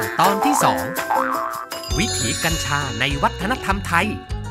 ตอนที่ 2 วิถีกัญชาในวัฒนธรรมไทย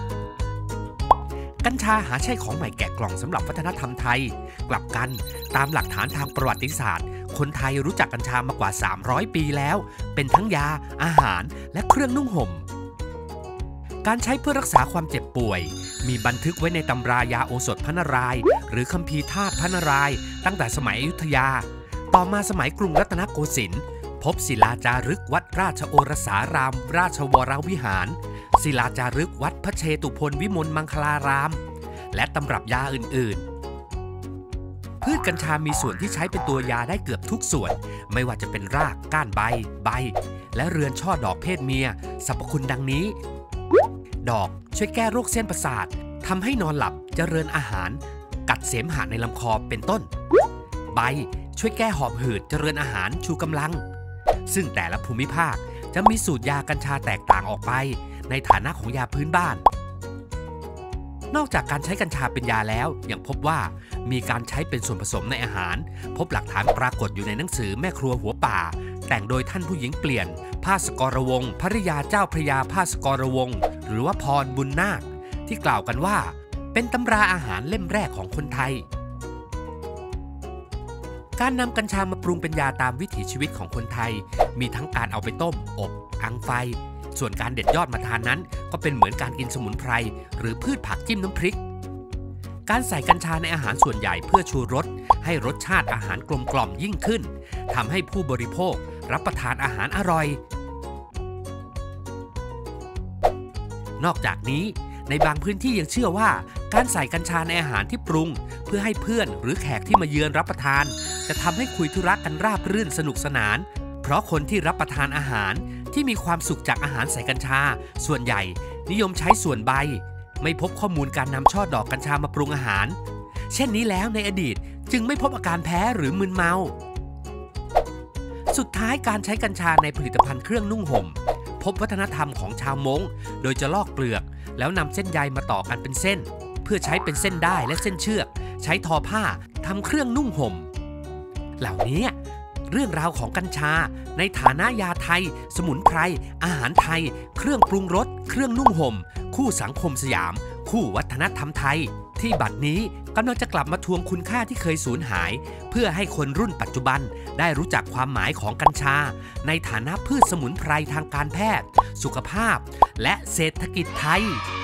กัญชาหาใช่ของใหม่แกะกล่องสำหรับวัฒนธรรมไทยกลับกันตามหลักฐานทางประวัติศาสตร์คนไทยรู้จักกัญชามากว่า300 ปีแล้วเป็นทั้งยาอาหารและเครื่องนุ่งห่มการใช้เพื่อรักษาความเจ็บป่วยมีบันทึกไว้ในตำรายาโอสถพระนารายณ์หรือคัมภีร์ธาตุพระนารายณ์ตั้งแต่สมัยอยุธยาต่อมาสมัยกรุงรัตนโกสินทร์พบศิลาจารึกวัดราชโอรสารามราชวรวิหารศิลาจารึกวัดพระเชตุพนวิมลมังคลารามและตำรับยาอื่นๆพืชกัญชามีส่วนที่ใช้เป็นตัวยาได้เกือบทุกส่วนไม่ว่าจะเป็นรากก้านใบและเรือนช่อดอกเพศเมียสรรพคุณดังนี้ดอกช่วยแก้โรคเส้นประสาททำให้นอนหลับเจริญอาหารกัดเสมหะในลำคอเป็นต้นใบช่วยแก้หอบหืดเจริญอาหารชูกำลังซึ่งแต่ละภูมิภาคจะมีสูตรยากัญชาแตกต่างออกไปในฐานะของยาพื้นบ้านนอกจากการใช้กัญชาเป็นยาแล้วยังพบว่ามีการใช้เป็นส่วนผสมในอาหารพบหลักฐานปรากฏอยู่ในหนังสือแม่ครัวหัวป่าแต่งโดยท่านผู้หญิงเปลี่ยนภาสกรวงศ์ภริยาเจ้าพระยาภาสกรวงศ์หรือว่าพรบุญนาคที่กล่าวกันว่าเป็นตำราอาหารเล่มแรกของคนไทยการนำกัญชามาปรุงเป็นยาตามวิถีชีวิตของคนไทยมีทั้งการเอาไปต้มอบอังไฟส่วนการเด็ดยอดมาทานนั้นก็เป็นเหมือนการกินสมุนไพรหรือพืชผักจิ้มน้ำพริกการใส่กัญชาในอาหารส่วนใหญ่เพื่อชูรสให้รสชาติอาหารกลมกล่อมยิ่งขึ้นทำให้ผู้บริโภครับประทานอาหารอร่อยนอกจากนี้ในบางพื้นที่ยังเชื่อว่าการใส่กัญชาในอาหารที่ปรุงเพื่อให้เพื่อนหรือแขกที่มาเยือนรับประทานจะทำให้คุยธุระกันราบรื่นสนุกสนานเพราะคนที่รับประทานอาหารที่มีความสุขจากอาหารใส่กัญชาส่วนใหญ่นิยมใช้ส่วนใบไม่พบข้อมูลการนำช่อดอกกัญชามาปรุงอาหารเช่นนี้แล้วในอดีตจึงไม่พบอาการแพ้หรือมึนเมาสุดท้ายการใช้กัญชาในผลิตภัณฑ์เครื่องนุ่งห่มพบวัฒนธรรมของชาวม้งโดยจะลอกเปลือกแล้วนำเส้นใยมาต่อกันเป็นเส้นเพื่อใช้เป็นเส้นด้ายและเส้นเชือกใช้ทอผ้าทำเครื่องนุ่งห่มเหล่านี้เรื่องราวของกัญชาในฐานะยาไทยสมุนไพรอาหารไทยเครื่องปรุงรสเครื่องนุ่งห่มคู่สังคมสยามคู่วัฒนธรรมไทยที่บัดนี้กำลังจะกลับมาทวงคุณค่าที่เคยสูญหายเพื่อให้คนรุ่นปัจจุบันได้รู้จักความหมายของกัญชาในฐานะพืชสมุนไพรทางการแพทย์สุขภาพและเศรษฐกิจไทย